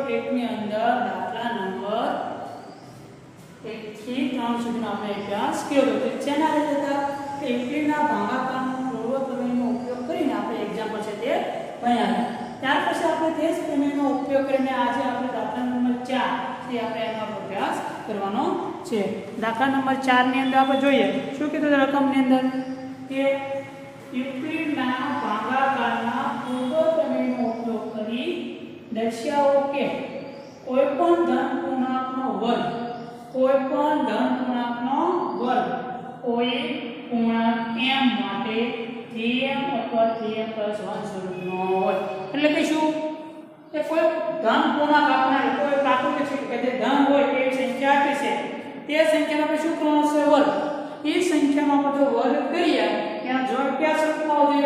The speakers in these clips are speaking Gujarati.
1 ની અંદર દાખલા નંબર 1 થી 3 સુધીનો આપણે અભ્યાસ કર્યો હતો. જેના રીતે હતા યુક્લિડના ભાગાકારનો પૂર્વ પ્રમેયનો ઉપયોગ કરીને આપણે એક્ઝામ્પલ છે તે ભણ્યા. ત્યાર પછી આપણે તે જ પ્રમેયનો ઉપયોગ કરીને આજે આપણે દાખલા નંબર 4 થી આપણે એનો અભ્યાસ કરવાનો છે. દાખલા નંબર 4 ની અંદર આપણે જોઈએ શું કીધું રકમની અંદર કે યુક્લિડના ભાગાકારના પૂર્વ પ્રમેયનો ઉપયોગ કરી દર્શાવો કે કોઈપણ ધન પૂર્ણાંકનો વર્ગ કોઈ પૂર્ણાંક m માટે 3m અથવા 3m+1 સ્વરૂપનો હોય. એટલે કે શું કે કોઈ ધન પૂર્ણાંક આપનાર કોઈ પ્રાકૃતિક છે કે જે ધન હોય તે સંખ્યા આપી છે તે સંખ્યાનો આપણે શું કરવાનો છે વર્ગ. એ સંખ્યાનો આપણે વર્ગ કરીએ ત્યાં જોડ કયા સ્વરૂપમાં આવશે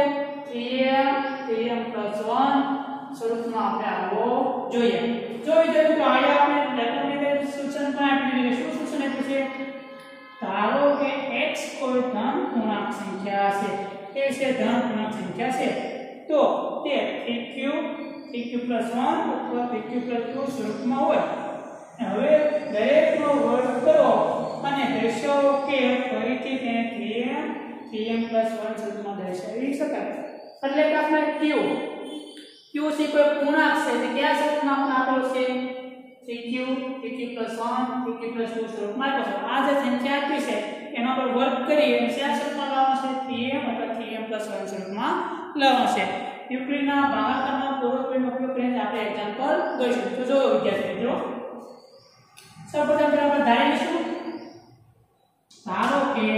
3m+1 સ્વરૂપમાં આપણે આવવો જોઈએ. જોઈ તો આયા આપણે લેખનની સૂચન પણ આપી છે. શું સૂચન આપ્યું છે? ધારો કે x કોઈ ધન પૂર્ણાંક સંખ્યા છે. તે છે ધન પૂર્ણાંક સંખ્યા છે તો તે 3q+1 અથવા 3q+2 સ્વરૂપમાં હોય. હવે દરેકનો વર્ગ કરો અને દર્શાવો કે ફરીથી તેને 3m+1 સ્વરૂપમાં દર્શાવી શકાય. એટલે કે આપણે q છે કોઈ પૂર્ણાંક છે તે કયા સ્વરૂપમાં આપણે આપેલો છે 3q+1 3q+2 સ્વરૂપમાં આપેલો છે. આ જે સંખ્યા આપી છે એનો આપણે વર્ગ કરી અને કયા સ્વરૂપમાં લાવવાનો છે 3m અથવા 3m+1 સ્વરૂપમાં લાવવાનો છે. યુક્લિડના ભાગાકારના પૂર્વ પ્રમેયનો ઉપયોગ કરીને આપણે એક્ઝામ્પલ જોઈશું. તો જો વિદ્યાર્થી મિત્રો સૌપ્રથમ આપણે ધારી લઈશું. ધારો કે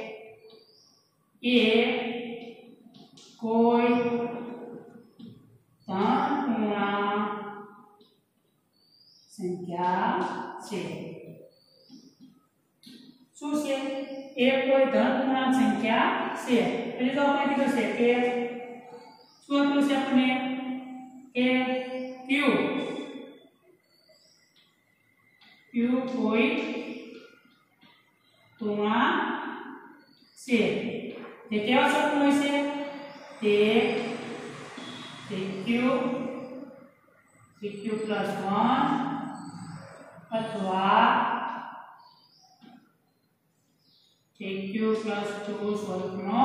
a કોઈ ધન પૂર્ણાંક સંખ્યા છે. શું છે? એ કોઈ ધન પૂર્ણાંક સંખ્યા છે. એટલે તો આપણે કીધું છે કે શું આપ્યું છે આપણે કે q કોઈ પૂર્ણાંક છે. તે કેવા સ્વરૂપનું હોય છે? તે 3q+1 અથવા 3q+2 સ્વરૂપનો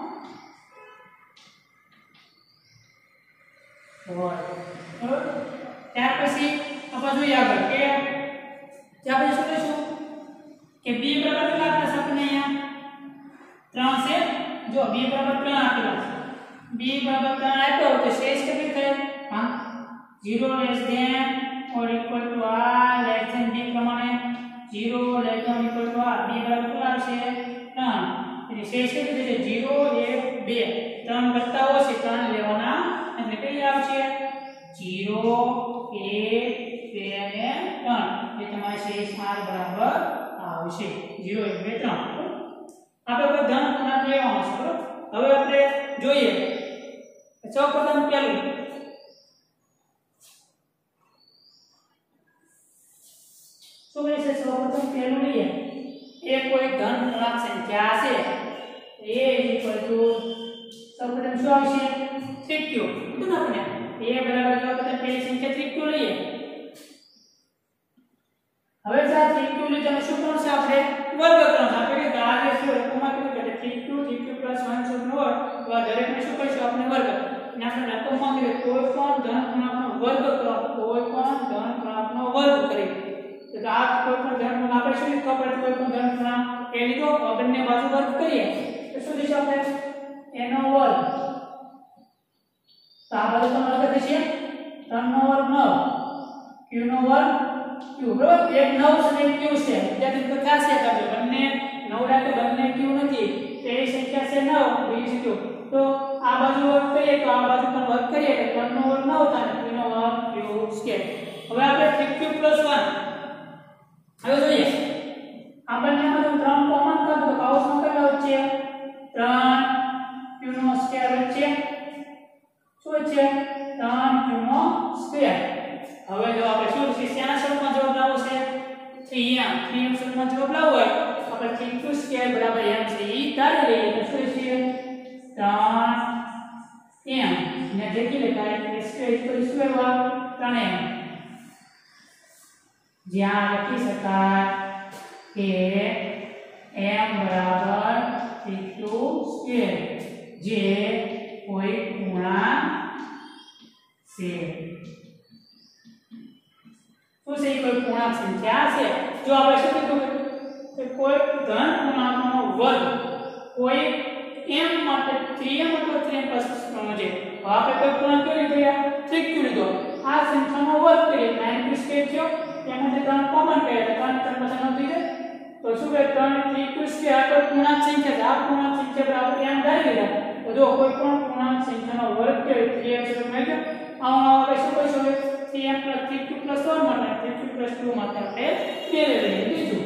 હોય. ત્યાર પછી આપણે જોઈએ આગળ કે ત્યાં આપણે શું લઈશું કે b બરાબર કેટલા આપેલા છે આપણને અહીંયા 3 છે. જો b બરાબર 3 આપેલા છે. b બરાબર 3 આપ્યો તો શેષ કેટલી થાય 0 less than or equal to r less than b પ્રમાણે 0 less than or equal to r b બરાબર કેટલા આવશે 3. એટલે શેષ કેટલી થશે 0 1 2 3 કરતા ઓછી 3 લેવાના એટલે કેટલી આવશે 0 1 2 અને 3. એ તમારે શેષ r બરાબર આવશે 0 1 2 3. આપણે કોઈ ધન પૂર્ણાંક લેવાનો છે બરોબર. હવે આપણે જોઈએ સૌપ્રથમ પહેલું શું છે? સૌપ્રથમ પહેલું લઈએ એ કોઈ ધન પૂર્ણાંક સંખ્યા છે. a સૌપ્રથમ શું આવશે 3q. કીધું ને આપણે a બરાબર સૌપ્રથમ પહેલી સંખ્યા 3q લઈએ. હવે આ 3q લીધા શું કરવાનું છે? આપણે વર્ગ કરવાનો છે. આપણે કે આ જે છે રકમમાં કીધું કે 3q+1 સ્વરૂપનો હોય તો આ દરેકને શું કરીશું આપણે વર્ગ. અને આપણે રકમમાં કીધું કોઈ પણ ધન પૂર્ણાંકનો વર્ગ કરો. કોઈ પણ ધન પૂર્ણાંકનો વર્ગ કરી તો આ કોઈ પણ ધન પૂર્ણાંક આપણે શું લીધું? આપણે કોઈ પણ ધન પૂર્ણાંક એ લીધો બંને બાજુ વર્ગ કરીએ તો શું થશે આપણે એનો વર્ગ. તો આ બાજુ તમારો વર્ગ થશે 3 નો વર્ગ 9 q નો વર્ગ q બરાબર. એક 9 અને q છે. વિદ્યાર્થી તો ખાસ યાદ રાખજો બંને 9 રાખે બંને q નથી. પહેલી સંખ્યા છે 9 બીજી q. તો આ બાજુ વર્ગ કરીએ તો આ બાજુ પણ વર્ગ કરીએ એટલે 3 નો વર્ગ 9 થાય q નો વર્ગ q². હવે આપણે 3q+1 હવે જોઈએ આપણને આમાં 3 કોમન કાઢો તો કાઉસમાં કેટલા વચ્ચે 3q નો સ્ક્વેર વચ્ચે શું છે 3q². હવે જો આપણે શું છે શેના સ્વરૂપમાં જવાબ લાવવો છે 3m સ્વરૂપમાં જવાબ લાવવો હોય આપણે 3q² m છે એ ધારી લઈએ તો શું છે 3m ને જેટલી લખાય એટલે સ્ક્વેર 3m જ્યાં લખી શકાય કે m બરાબર sec2 સ્ક્વેર જે કોઈ પૂર્ણાંક છે. શું છે? કોઈ પૂર્ણાંક સંખ્યા છે. જો આપણે શું કીધું કે કોઈ ધન પૂર્ણાંકનો વર્ગ કોઈ m માટે 3m અથવા 3m પ્લસ છે. આપણે કોઈ પૂર્ણાંક કેવી રીતે sec2 લીધો, આ સંખ્યાનો વર્ગ કરીએ 9 સ્ક્વેર થયો, એમાંથી 3 કોમન કરીએ તો 3 3 પાછા ન થઈ જાય. તો શું કે 3 3 સ્ક્વેર આ કોઈ પૂર્ણાંક સંખ્યા છે. આ પૂર્ણાંક સંખ્યા બરાબર m ધારી લીધા. તો જો કોઈ પણ પૂર્ણાંક સંખ્યાનો વર્ગ કરીએ 3m સ્ક્વેર મળી ગયો. આપણે શું કરીશું? 3m + 3q + 1 માટે 3q + 2 માટે આપણે મેળવી લઈએ. બીજું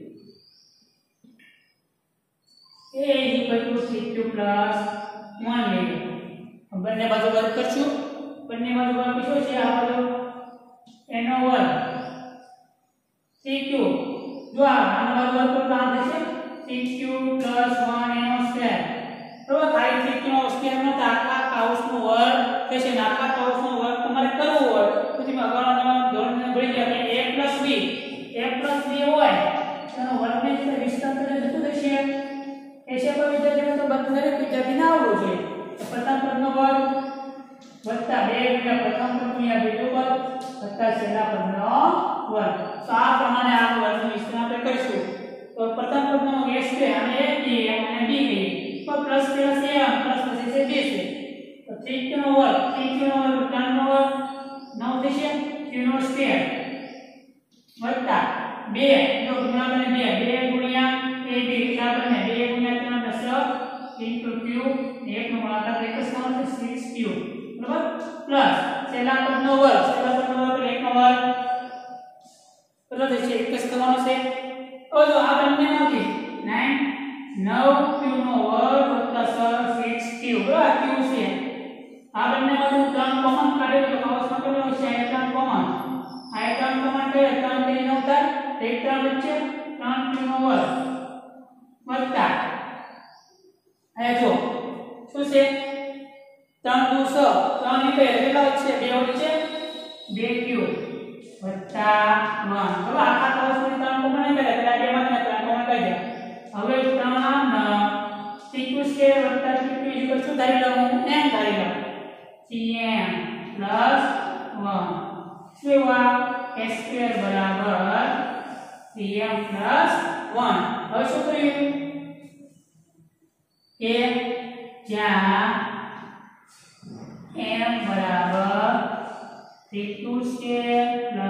a = sec2 + 1 લઈએ. બંને બાજુ વર્ગ કરશું. બંને બાજુ વર્ગ શું છે? આ બાજુ એનો વર્ગ sec2. જો આ બાજુ વર્ગ તો આ થશે sec2 + 1 એનો સ્ક્વેર. બરાબર? ખાલી sec2 નો સ્ક્વેર ન થાય, આખા કાઉસનો વર્ગ થશે. આખા કાઉસનો વર્ગ તમારે કરવો હોય તો તમે અગાઉના ધોરણને ભણી ગયા કે a + b હોય તેનો વર્ગને વિસ્તાર કરીને શું થશે? એ છે કોઈ વિદ્યાર્થીને તો દરેક વિદ્યાર્થીને આવડવું જોઈએ. પ્રથમ પદનો વર્ગ વત્તા 2 ગુણ્યા પ્રથમ પદ ગુણ્યા બીજો પદ વત્તા છેલ્લા પદનો વર્ગ. તો આ પ્રમાણે આ વર્ગનો વિસ્તાર આપણે કરીશું. તો પ્રથમ પદનો a છે અને a b અને b તો પ્લસ પ્લસ a પ્લસ પછી છે b છે. તો 3q નો વર્ગ 3q નો વર્ગ 3 નો વર્ગ 9 થશે. q નો સ્ક્વેર વત્તા 2 જો ગુણાકાર 2 ગુણ્યા a b કેટલા બને? 2 ગુણ્યા 3 + 3q 1 નો ગુણાકાર 1 જ થવાનો છે 6q. બરાબર? પ્લસ છેલ્લા પદનો વર્ગ 1 નો વર્ગ કેટલો થશે? 1 જ થવાનો છે. તો જો આ બંનેમાંથી 9q નો વર્ગ વત્તા 6q. બરાબર? q છે. આ બંનેમાંથી 3 કોમન કાઢીએ તો કાઉસમાં કેટલો હશે? 3 કોમન. આ 3 કોમન કરીએ 3 3 9 થાય. 1 3 વચ્ચે 3q નો વર્ગ વત્તા આ જો શું છે? 3 2 6 3 ની પહેલા કેટલા છે? 2 વચ્ચે 2q વત્તા 1. હવે આખા કાઉસમાં 3 કોમન નહીં કરે એટલે 2 માંથી 3 કોમન કરી દે. હવે 3 sec2 સ્ક્વેર વત્તા 3q શું ધારી લઉં? m ધારી લઉં. cm + 1 સેવા s² બરાબર cm + 1. હવે શું કર્યું કે જ્યાં m બરાબર sec2 સ્ક્વેર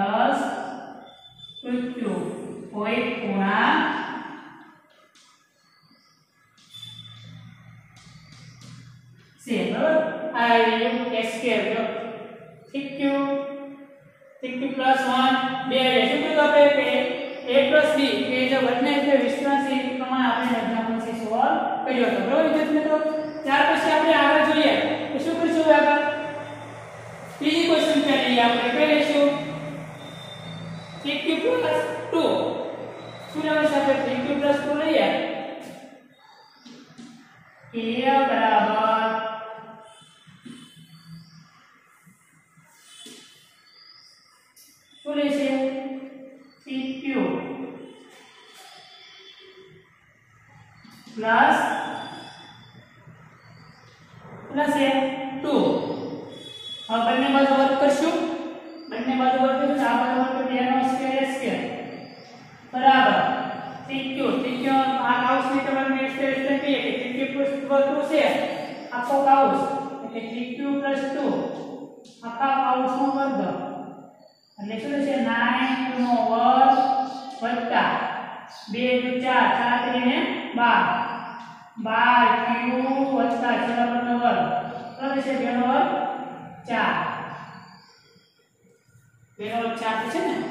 + 2q કોઈ પૂર્ણાંક છે. બરાબર? આ s² જો sec2 + 1 2 શું કીધું આપણે કે a + b કે જે બંને છે વિસ્તરણ છે એ પ્રમાણે આપણે એક્ઝામ્પલ થી સોલ્વ કર્યો હતો. બરાબર વિદ્યાર્થી મિત્રો? ત્યાર પછી આપણે આગળ જોઈએ તો શું કરીશું? આગળ ત્રીજી ક્વેશ્ચન લઈએ આપણે. કઈ લઈશું? sec2 + 2. શું લેવાનું છે આપણે? sec2 + 2 લઈએ. a બરાબર શું લેશે? sec2 plus -2. હવે બંને બાજુ વર્ગ કરશું. બંને બાજુ વર્ગ કરીશું. આ બાજુ વર્ગ 2 નો સ્ક્વેર s² બરાબર sec2 આ કાઉસની તમને સ્ક્વેર કહીએ કે sec2 + 2 છે આખો કાઉસ એટલે sec2 + 2 આખા કાઉસનો વર્ગ એટલે શું થશે? 9q નો વર્ગ વત્તા 2 * 4 4 × 12 12q વત્તા છેલ્લા પદનો વર્ગ કેટલો થશે? 2 નો વર્ગ 4 2 નો વર્ગ 4 થશે ને?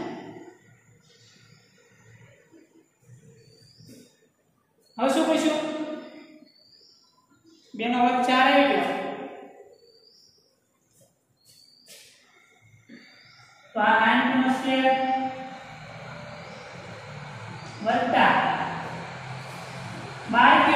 હવે શું કરીશું? 2 નો વર્ગ 4 આવી ગયો તો આ 9q નો સ્ક્વેર વત્તા 12q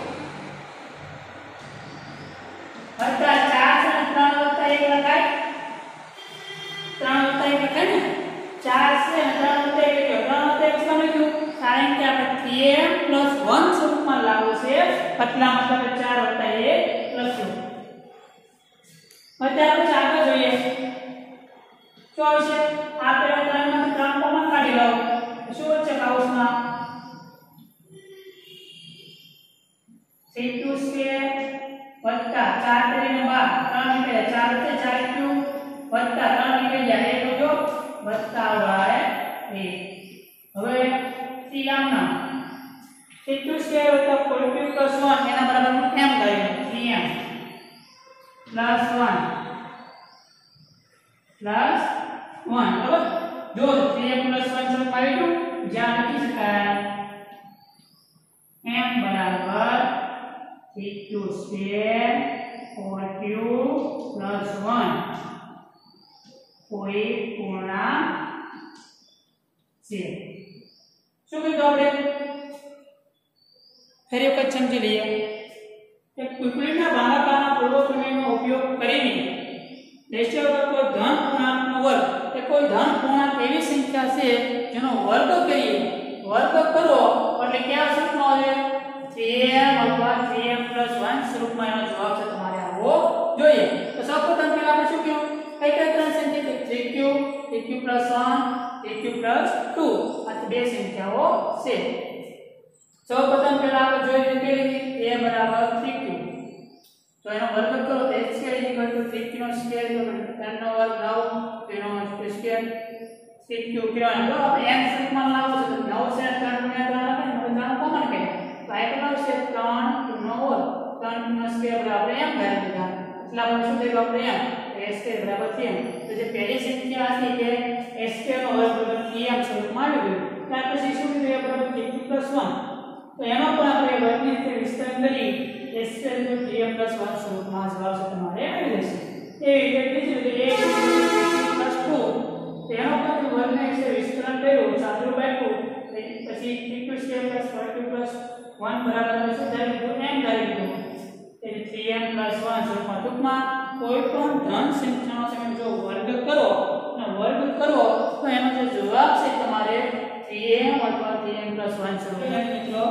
વત્તા 4 છે 3 વત્તા 1 લખાય 3 વત્તા 1 લખાય ને 4 છે 3 વત્તા 1 આવશે પતલા મતલબ 4 + 1 લખ્યું। હવે આપણે આગળ જોઈએ શું છે આ પેલા ત્રણમાંથી 3 કોમન કાઢી લો શું છે કૌંસમાં c2 સ્ક્વેર વત્તા 4 કરીને 12 3 નીકળે 4 વચ્ચે 4 ક્યુ વત્તા 3 નીકળી જાય એ જો વત્તા y 1 હવે c આમના c2 સ્ક્વેર વત્તા 4q + 1 એના બરાબર m કરીએ 3m + 1 બરાબર જો 3m + 1 સ્વરૂપ આવી ગયું જ્યાં લખી શકાય m બરાબર c2 સ્ક્વેર 4q + 1 કોઈ પૂર્ણાંક છે શું કીધું આપણે ફરી વખત સમજી લઈએ કે કુકડીના ભાગાકારના પૂર્વ પ્રમેયનો ઉપયોગ કરીને રેશિયો વગર કોઈ ધન પૂર્ણાંકનો વર્ગ એ કોઈ ધન પૂર્ણાંક એવી સંખ્યા છે જેનો વર્ગ કરીએ વર્ગ કરો એટલે કયા સ્વરૂપમાં આવે 3m અથવા 3m + 1 સ્વરૂપમાં એનો જવાબ છે તમારે આવવો જોઈએ। તો સૌપ્રથમ પહેલા આપણે શું કહ્યું કઈ ત્રણ સંખ્યા 3q 3q + 1 3q + 2 આ બે સંખ્યાઓ છે। સૌપ્રથમ પહેલા આપણે જોઈએ કે a બરાબર 3q તો એનો વર્ગ કરો તો h = 3q નો સ્ક્વેર તો 10 નો વર્ગ 9 તેનો સ્ક્વેર 6q કિરણ તો આપણે n સ્વરૂપમાં લાવો છે તો 9 છે 3 * 3 લખે ને બધા કોમન કે તો આ કેટલો છે 3 નો વર્ગ 3 નો સ્ક્વેર બરાબર m કરી દીધા એટલે આપણે શું થયું આપણે m s² બરાબર 3m તો જે પહેલી સંખ્યા હતી કે s² નો વર્ગ બરાબર 3m સ્વરૂપમાં આવી ગયું ત્યાર પછી શું થયું a બરાબર 3q + 1 તો એમાં પણ આપણે વર્ગની રીતે વિસ્તરણ કરી s² નો 3m + 1 સ્વરૂપમાં જવાબ છે તમારે આવી જશે એ રીતે બીજી રીતે a + 2 તેનો પણ વર્ગને વિશે વિસ્તરણ કર્યું સાદું બાક્યું પછી 3q² + 4q + 1 બરાબર આવે છે ત્યારે m ધારી દીધું એટલે 3m + 1 સ્વરૂપમાં ટૂંકમાં કોઈ પણ ધન સંખ્યાનો તમે જો વર્ગ કરો અને વર્ગ કરો તો એનો જે જવાબ છે તમારે 3m અથવા 3m + 1 સ્વરૂપમાં મિત્રો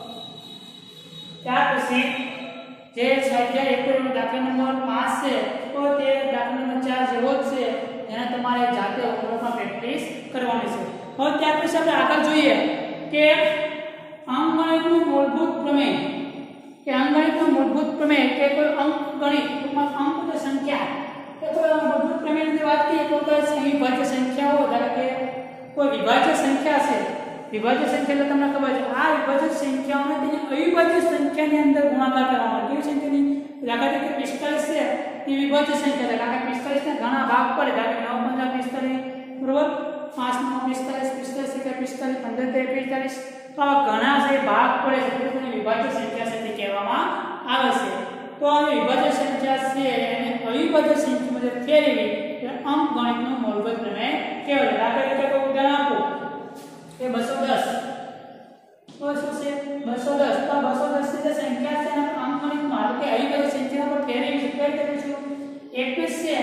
ત્યાર પછી જે સ્વાધ્યાય 1 દાખલા નંબર 5 છે તો તે દાખલા નંબર 4 જેવો જ છે એને તમારે જાતે ઉપરોમાં પ્રેક્ટિસ કરવાની છે। હવે ત્યાર પછી આપણે આગળ જોઈએ કે અંકગણિતનું મૂળભૂત પ્રમેય કે અંકગણિતનું મૂળભૂત પ્રમેય કે કોઈ અંકગણિત ટૂંકમાં અંક તો સંખ્યા કે કોઈ મૂળભૂત પ્રમેયની વાત કરીએ તો અવિભાજ્ય સંખ્યાઓ ધારો કે કોઈ વિભાજ્ય સંખ્યા છે વિભાજ્ય સંખ્યા એટલે તમને ખબર છે આ વિભાજ્ય સંખ્યાઓને તેની અવિભાજ્ય સંખ્યાની અંદર ગુણાકાર કરવામાં કેવી સંખ્યાની દાખલા તરીકે 45 છે એ વિભાજ્ય સંખ્યા છે કારણ કે 45 ને ઘણા ભાગ પડે ધારો કે 9 × 45 બરોબર 5 × 45 45 × 15 = 45 તો આ ઘણા છે ભાગ પડે છે એટલે તેને વિભાજ્ય સંખ્યા છે તે કહેવામાં આવે છે। તો આ વિભાજ્ય સંખ્યા છે એને અવિભાજ્ય સંખ્યામાં ફેરવી એટલે અંકગણિતનું મૂળભૂત પ્રમેય કહેવાય। દાખલા તરીકે કોઈ ઉદાહરણ આપો કે 210 તો શું છે 210 તો 210 ની જે સંખ્યા છે એના અંકગણિતમાં એટલે કે અવિભાજ્ય સંખ્યા પર ફેરવી છે કઈ રીતે શું 21 છે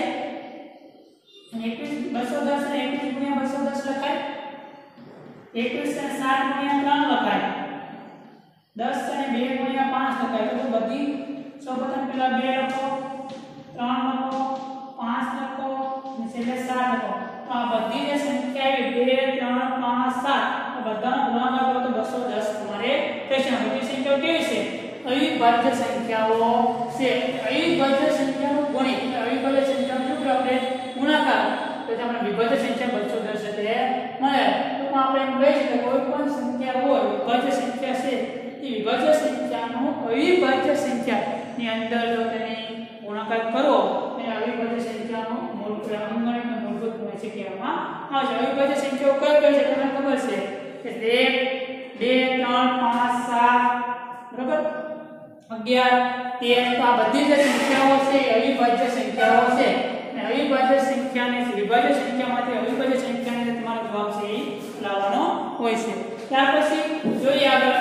અને 21 210 ને 21 × 210 લખાય 21 ને 7 × 3 લખાય 10 અને 2 × 5 લખાય તો બધી સૌપ્રથમ પેલા 2 લખો 3 લખો 5 લખો અને છેલ્લે 7 લખો તો આ બધી જે સંખ્યા આવી 2 3 5 7 આ બધાનો ગુણાકાર કરો તો 210 તમારે થશે। બધી સંખ્યાઓ કેવી છે અવિભાજ્ય સંખ્યાઓ છે। અવિભાજ્ય સંખ્યાનો ગણિત અવિભાજ્ય સંખ્યાનો શું આપણે ગુણાકાર તો તમને વિભાજ્ય સંખ્યા 210 છે તે મળે। તો આપણે એમ કહી શકીએ કોઈ પણ સંખ્યા હોય વિભાજ્ય સંખ્યા છે એ વિભાજ્ય સંખ્યાનો અવિભાજ્ય સંખ્યાની અંદર જો તેને ગુણાકાર કરો તો અવિભાજ્ય સંખ્યાનો અંકગણિતનો મૂળભૂત પ્રમેય છે કહેવામાં આવે છે। અવિભાજ્ય સંખ્યાઓ કઈ કઈ છે તમને ખબર છે કે 1 2 3 5 7 બરાબર 11 13 તો આ બધી જે સંખ્યાઓ છે એ અવિભાજ્ય સંખ્યાઓ છે અને અવિભાજ્ય સંખ્યાને વિભાજ્ય સંખ્યામાંથી અવિભાજ્ય સંખ્યાને તમારો જવાબ છે એ લાવવાનો હોય છે। ત્યાર પછી જોઈએ આગળ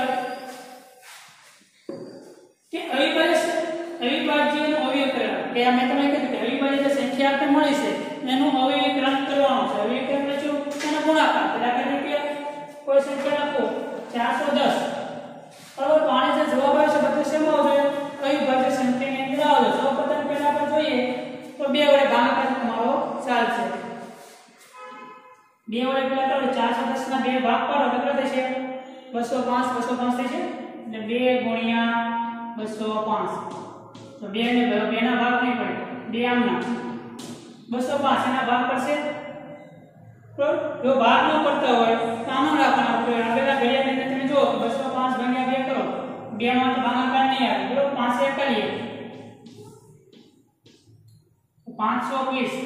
કે અવિભાજ્યનો અવયવીકરણ કે મેં તમને કીધું કે અવિભાજ્ય સંખ્યા આપણે મળી છે એનું અવયવીકરણ કરવાનું છે। અવયવીકરણ એટલે શું એનો ગુણાકાર દાખલા તરીકે કોઈ સંખ્યા લખો 410 બરાબર તો આને જે જવાબ આવે છે છે 205 205 થશે એટલે 2 ગુણ્યા 205 તો 2 ને 2 ના ભાગ નહીં પડે 2 આમના 205 એના ભાગ પડશે તો જો ભાગ ન પડતા હોય તો આમ રાખવાનો આપણે આગળના ઘડિયાળની અંદર તમે જો 205 ભાગ્યા 2 કરો 2 માં તો ભાગાકાર નહીં આવે બરોબર 5 એક કરીએ 520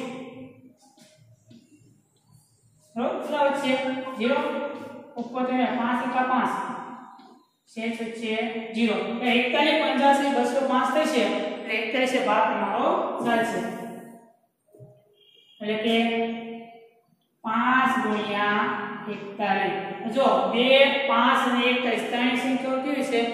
બરોબર કેટલા વચ્ચે 0 ઉપર તો 5 એકા 5 શેષ વચ્ચે 0 એટલે 41 85 205 થશે એટલે 41 ભાગ તમારો ચાલશે એટલે કે 5 ગુણ્યા 41 જો 2 5 અને 41 ત્રણેય સંખ્યાઓ કેવી છે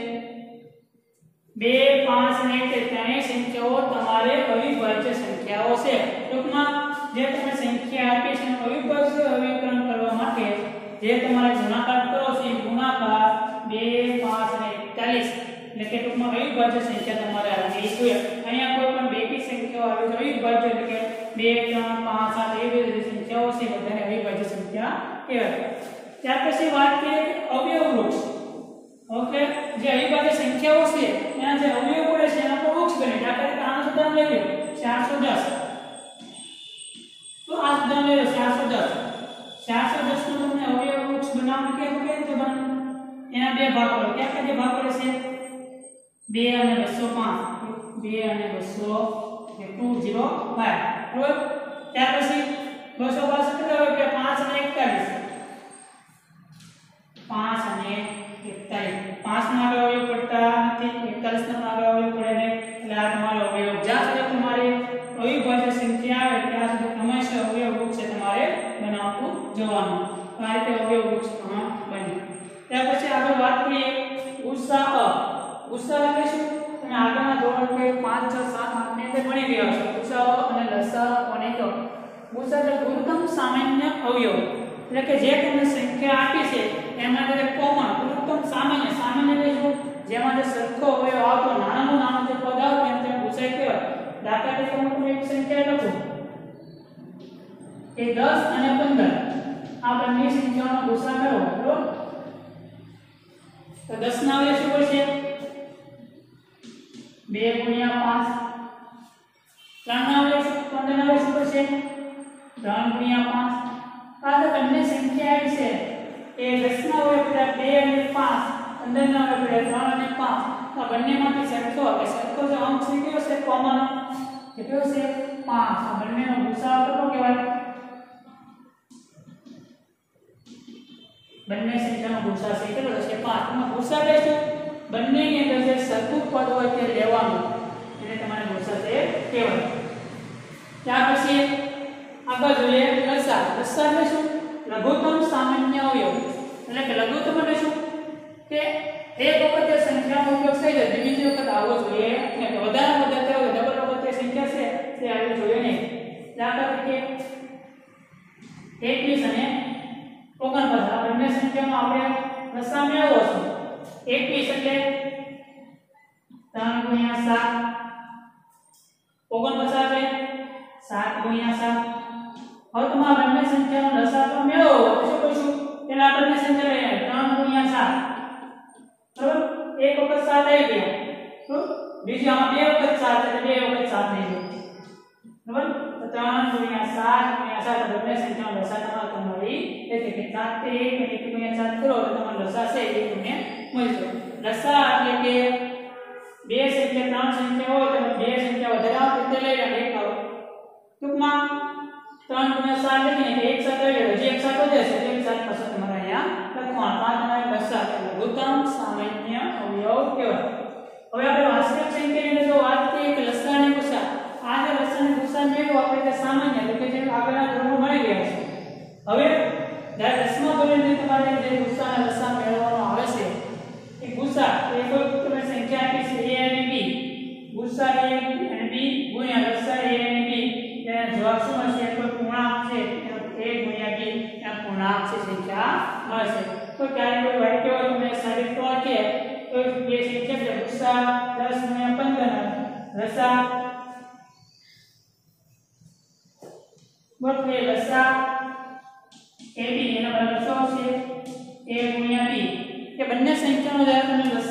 2 5 અને 41 ત્રણેય સંખ્યાઓ તમારે અવિભાજ્ય સંખ્યાઓ છે ટૂંકમાં જે તમે સંખ્યા આપી છે અવિભાજ્ય અવિકરણ કરવા માટે જે તમારે ગુણાકાર કરો છો એ ગુણાકાર 2 5 અને 41 એટલે કે ટૂંકમાં અવિભાજ્ય સંખ્યા તમારે આવવી જોઈએ અહીંયા કોઈ પણ બેકી સંખ્યાઓ આવે તો અવિભાજ્ય એટલે કે 2 3 5 7 એવી બધી સંખ્યાઓ છે બધાને અવિભાજ્ય સંખ્યા કહેવાય ત્યાર પછી વાત કરીએ કે અવયવ વૃક્ષ ઓકે જે અવિભાજ્ય સંખ્યાઓ છે એના જે અવયવ પડે છે એના પર વૃક્ષ બને દાખલા તરીકે આનું ઉદાહરણ લઈ લો 410 તો આ ઉદાહરણ લઈ લો 410 નું તમને અવયવ વૃક્ષ બનાવવાનું કેવી રીતે બને એના બે ભાગ પડે ક્યાં જે ભાગ પડે છે 2 અને 205 2 અને 200 205 બરાબર ત્યાર પછી 205 કેટલા હોય કે 5 અને 41 5 અને 41 5 ના આગળ અવયવ પડતા નથી 41 ના આગળ અવયવ પડે ને એટલે આ તમારો અવયવ જ્યાં સુધી તમારે અવિભાજ્ય સંખ્યા આવે ત્યાં સુધી હંમેશા અવયવ વૃક્ષ તમારે બનાવતું જવાનું આ રીતે અવયવ વૃક્ષ બને ત્યાર પછી આગળ વાત કરીએ ઉત્સાહ એટલે શું અને આગળના ધોરણ કે 5 6 7 8 ની અંદર ભણી ગયા છો ઉત્સાહ અને લસાઅ કોને કહો ઉત્સાહ એટલે ગુરુત્તમ સામાન્ય અવયવ એટલે કે જે તમને સંખ્યા આપી છે એમાં જે કોમન ગુરુત્તમ સામાન્ય એટલે શું જેમાં જે સરખો અવયવ આવતો નાનામાં નાનો જે પદ આવતો એને તમે ઉત્સાહ કહેવાય દાખલા તરીકે હું તમને એક સંખ્યા લખું કે 10 અને 15 આ બંને સંખ્યાઓનો ગુસા કરો બરોબર તો 10 ના અવયવ શું પડશે 2 ગુણ્યા 5 3 ના અવયવ 15 ના અવયવ શું પડશે 3 ગુણ્યા 5 આ તો બંને સંખ્યા આવી છે એ 10 ના અવયવ પડ્યા 2 અને 5 15 ના અવયવ પડ્યા 3 અને 5 આ બંનેમાંથી સરખો જે અંક છે કયો છે કોમન કેટલો છે 5 આ બંનેનો ગુસાઅ કેટલો કહેવાય બંને સંખ્યાનો ગુસાઅ છે કેટલો છે 5 એમાં ગુસાઅ એટલે શું બંનેની અંદર જે સરખું પદ હોય તે લેવાનું એને તમારે ગુસાઅ છે કહેવાય ત્યાર પછી આગળ જોઈએ લસાઅ એટલે શું લઘુત્તમ સામાન્ય અવયવ એટલે કે લઘુત્તમ એટલે શું કે એક વખત તે સંખ્યાનો ઉપયોગ થઈ જાય બીજી વખત આવવો જોઈએ અને વધારે વધારે ડબલ વખત તે સંખ્યા છે તે આવવી જોઈએ નહીં દાખલા તરીકે 21 અને 49 આ બંને સંખ્યાનો આપણે લસાઅ મેળવવો છે 21 એટલે 3 ગુણ્યા 7 49 એટલે 7 ગુણ્યા 7 હવે તમારે બંને સંખ્યાનો લસાઅ તો મેળવવો તો શું કરીશું પહેલા બંને સંખ્યા 3 ગુણ્યા 7 બરાબર એક વખત 7 આવી ગયા તો બીજી આમાં બે વખત 7 એટલે બે વખત 7 થઈ ગયો બરાબર તો 3 ગુણ્યા 7 બંને સંખ્યાનો લસાઅ તમારી એટલે કે 7 તે 1 અને 1 ગુણ્યા 7 કરો તો તમારો લસાઅ છે એ તમને મળશે લસાઅ એટલે કે બે સંખ્યા 3 સંખ્યા હોય તો બે સંખ્યા વધારે આવે તો લઈ લે એક આવો ટૂંકમાં 3 ગુણ્યા 7 લખીને એક સાથે લઈ લો જે એક સાથે જશે તે એક સાથે પાછો તમારે અહીંયા લખવાનું આ તમારે લસાઅ લઘુત્તમ સામાન્ય અવયવ કહેવાય હવે આપણે વાસ્તવિક સંખ્યાની અંદર જો વાત કરીએ કે લસાઅ અને ગુસાઅ આ જે લસાઅ અને ગુસાઅ મેળવો આપણે તે સામાન્ય એટલે કે જે આગળના ધોરણો મળી ગયા છે હવે જ્યારે 10મા ધોરણની તમારે જે ગુસાઅ અને લસાઅ મેળવવાનો આવે છે એ ગુસાઅ એ કોઈ તમે સંખ્યા આપી છે a અને b ગુસાઅ a અને b ગુણ્યા લસાઅ a અને b તેનો જવાબ શું મળશે કોઈ પૂર્ણાંક છે એનો a ગુણ્યા b આ પૂર્ણાંક છે સંખ્યા મળશે તો ક્યારે કોઈ વાક્ય હોય તમે સાબિત કરો કે તો બે સંખ્યા છે ગુસાઅ 10 ગુણ્યા 15 લસાઅ બોલ કે લસાઅ ab એનો બરાબર શું છે a ગુણ્યા b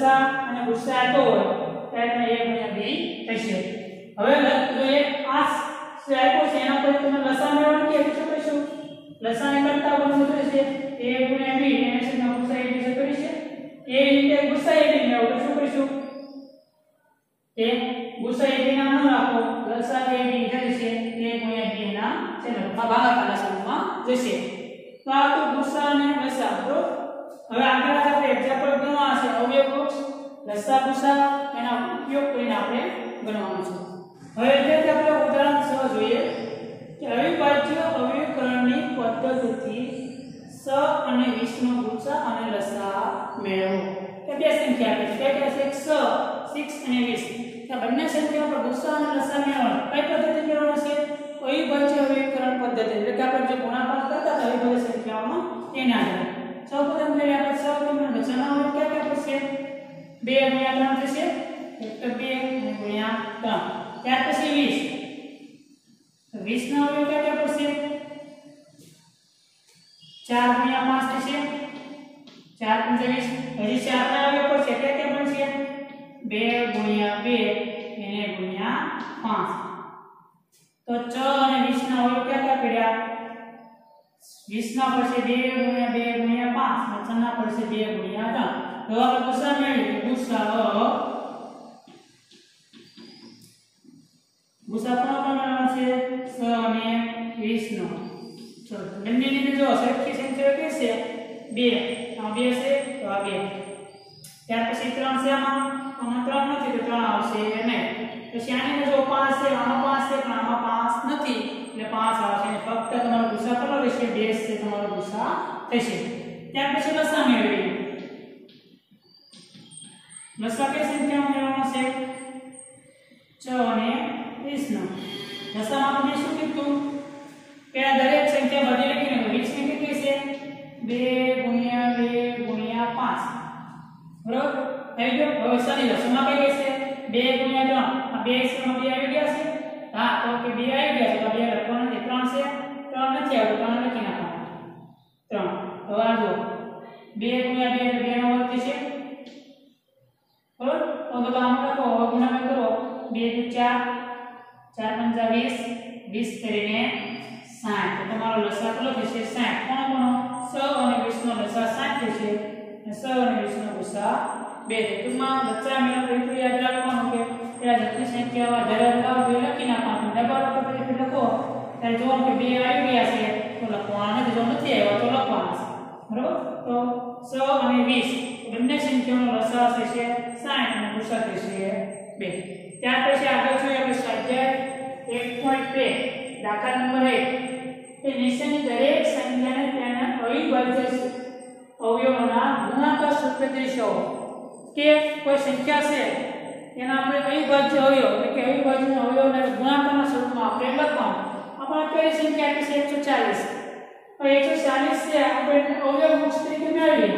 લસા અને ગુસ્સા આતો હોય ત્યારે a ગુણ્યા b થશે. હવે જો એક આ આપ્યો છે એના પર તમે લસા મેળવવાનું કે શું કરીશું? લસાને કરતા બનવું થશે a ગુણ્યા b એને છે ગુસ્સા a b છે કરી છે a રીતે ગુસ્સા a b મેળવો તો શું કરીશું? એ ગુસ્સા a b નામ ન રાખો, લસા a b થશે a ગુણ્યા b ના છેદમાં ભાગાકારના સ્વરૂપમાં જશે. તો આ તો ગુસ્સા અને લસા. તો હવે આગળ આપણે એક્ઝામ્પલ ગણવા છે અવયવ લસા ગુસ્સા એના ઉપયોગ કરીને આપણે ગણવાનું છે. હવે એટલે આપણે ઉદાહરણ 6 જોઈએ કે અવિભાજ્ય અવયવીકરણની પદ્ધતિથી સ અને 20 નો ગુસ્સા અને લસા મેળવો. કે બે સંખ્યા આપે છે કે છે 6 અને 20. કે બંને સંખ્યાઓ પર ગુસ્સા અને લસા મેળવવાનો કઈ પદ્ધતિ મેળવવાનો છે? અવિભાજ્ય અવયવીકરણ પદ્ધતિ. એટલે કે આપણે જે ગુણાકાર કરતા હતા અવિભાજ્ય સંખ્યાઓનો એના આધારે સૌપ્રથમ આપણે સૌપ્રથમ લસાનો અવયવ ક્યાં પડશે? 2 ગુણ્યા 3 થશે. 2 ગુણ્યા 3. ત્યાર પછી 20 નો અવયવ ક્યાં પડશે? 4 ગુણ્યા 5 થશે. 4 × 20 હજી 4 ના અવયવ પડશે ક્યાં બનશે? 2 ગુણ્યા 2 એને ગુણ્યા 5. તો 6 અને 20 ના અવયવ ક્યાં પડ્યા? 20 ના પડશે 2 ગુણ્યા 2 ગુણ્યા 5 અને 6 ના પડશે 2 ગુણ્યા 3. તો આપણે ગુસ્સા મેળવીએ. ગુસ્સા પણ મેળવવાનો છે 6 અને 20 નો. ચલો બંનેની જો સરખી સંખ્યા કે છે 2 આ 2 છે તો આ 2. ત્યાર પછી 3 છે આમાં 3 નથી તો 3 આવશે નહીં. પછી આની જો 5 છે આમાં 5 છે પણ આમાં 5 નથી એટલે 5 આવશે અને ફક્ત તમારો ગુસ્સા કેટલો રહેશે? 2 છે તમારો ગુસ્સા થશે. ત્યાર પછી લસા મેળવીએ. લસા કઈ સંખ્યામાં મેળવવાનો છે? 6 અને 20 નો. લસામાં આપણે શું કીધું? પેલા દરેક સંખ્યા બધી લખીને 20 ની કેટલી છે? 2 ગુણ્યા 2 ગુણ્યા 5. બરોબર? થઈ ગયો. હવે સની લસામાં કઈ છે? 2 ગુણ્યા 3. આ 2 છે માં 2 આવી ગયા છે. હા તો કે 2 આવી ગયા છે તો 2 લખવાનો નથી. 3 છે 3 નથી આવ્યો 3 લખી નાખવાનો. 3. તો આ જો 2 ગુણ્યા 2 એટલે 2 નો વર્ગ થશે. બરોબર? તો આમ લખો ગુણાકાર કરો 2 × 4 4 × 20 20 કરીને 60. તો તમારો લસા કેટલો થશે? 60. કોનો 6 અને 20 નો લસા 60 થશે અને 6 અને 20 નો ગુસ્સા 2 છે. ટૂંકમાં લસા મેળવવા એટલું યાદ રાખવાનું કે પેલા જેટલી સંખ્યામાં ધરાવતા હોય લખી નાખવાનું. ડબલ વખત એટલે લખો ત્યારે જો કે 2 આવી ગયા છે તો લખવાના નથી, જો નથી આવ્યા તો લખવાના છે. બરોબર? તો 6 અને 20 બંને સંખ્યાઓનો લસા થશે 60 અને ગુસ્સા થશે 2. ત્યાર પછી આગળ જોઈએ આપણે સ્વાધ્યાય 1.2 દાખલા નંબર 1 કે નીચેની દરેક સંખ્યાને તેના અવિભાજ્ય અવયવોના ગુણાકાર સૂત્રે દર્શાવો. કે કોઈ સંખ્યા છે એના આપણે અવિભાજ્ય અવયવ એટલે કે અવિભાજ્ય અવયવોના ગુણાકારના સ્વરૂપમાં આપણે લખવાનું. આપણે કઈ સંખ્યા આપી છે? 140. તો 140 છે આપણે અવયવ મુક્ત તરીકે મેળવીએ.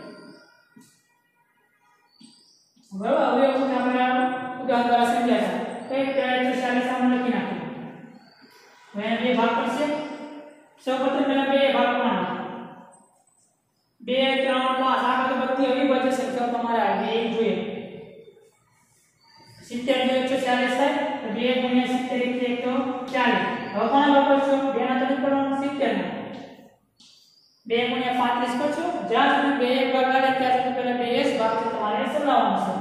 બરાબર? અવયવ મુક્ત આપણે ઉદાહરણ દ્વારા સમજાયા. કઈ પહેલા 140 આપણે લખી નાખીએ. હવે બે ભાગ પડશે. સૌપ્રથમ પહેલા બે ભાગ કરવાના. 2 3 5 આ બધી અવિભાજ્ય સંખ્યાઓ તમારે આવી જોઈએ. 70 140 થાય તો 2 ગુણ્યા 70 એટલે 140. હવે કોણ લખો 2 ના તરીકે કરવાનું 70 ના 2 ગુણ્યા 35 કરશો. જ્યાં સુધી 2 ભાગ આવે ત્યાં સુધી પહેલા 2 જ ભાગ છે તમારે ચલાવવાનો છે.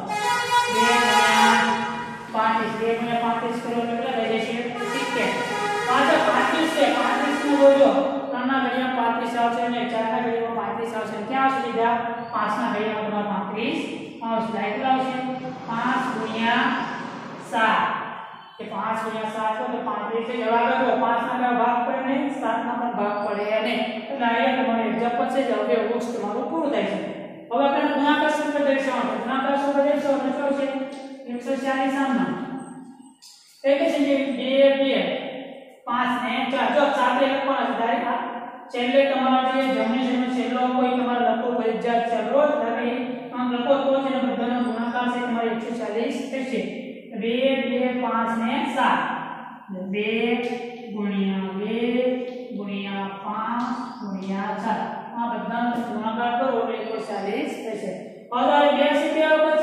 2 ગુણ્યા 35 કરો એટલે કેટલા થઈ જશે? 70. પાછળ 35 છે 35 નું બોલો 3 ના ઘડિયામાં 35 આવશે અને 4 ના ઘડિયામાં 35 આવશે. ક્યાં આવશે લીધા? 5 ના ઘડિયામાં 35 આવશે. કેટલા આવશે? 5 ગુણ્યા 7 કે 5 ગુણ્યા 7 તો 35 છે. જવાબ આવ્યો. 5 ના ભાગ પડે નહીં, 7 ના પણ ભાગ પડે નહીં. એટલે આ તમારું એક્ઝામ્પલ છે જે હવે બુક્સ તમારું પૂરું થાય છે. હવે આપણે ગુણાકાર સૂત્ર દર્શાવવાનું. ગુણાકાર સૂત્ર દર્શાવવાનું શું છે? 140 સામના એટલે છે 2 5 ને 4 જો સાથે લખવાના છે ડાયરેક્ટ છેલ્લે તમારો જે જમણી જમણી છેલ્લો કોઈ તમારો લખો ફરજિયાત છે. રોજ તમે આમ લખો તો છે બધાનો ગુણાકાર છે તમારે 140 થશે. 2 5 ને 7 2 ગુણ્યા 2 ગુણ્યા 5 ગુણ્યા 4 આ બધાનો ગુણાકાર કરો એટલે 140 થશે. હવે બે સંખ્યાઓ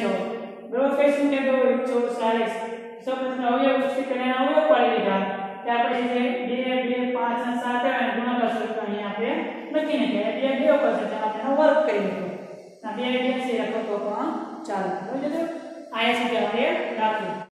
14 બરોબર કઈ સંખ્યા તો 140 સૌપ્રથમ અવયવ છે તેને અવયવ પાડી લીધા કે આપણે જે 2 2 5 અને 7 આવે ગુણાકાર સૂત્ર અહીં આપણે લખીને કે 2 2 વખત છે આપણે વર્ગ કરી દીધો આ 2 2 છે લખો તો પણ ચાલે બરોબર આ છે કે આપણે રાખીએ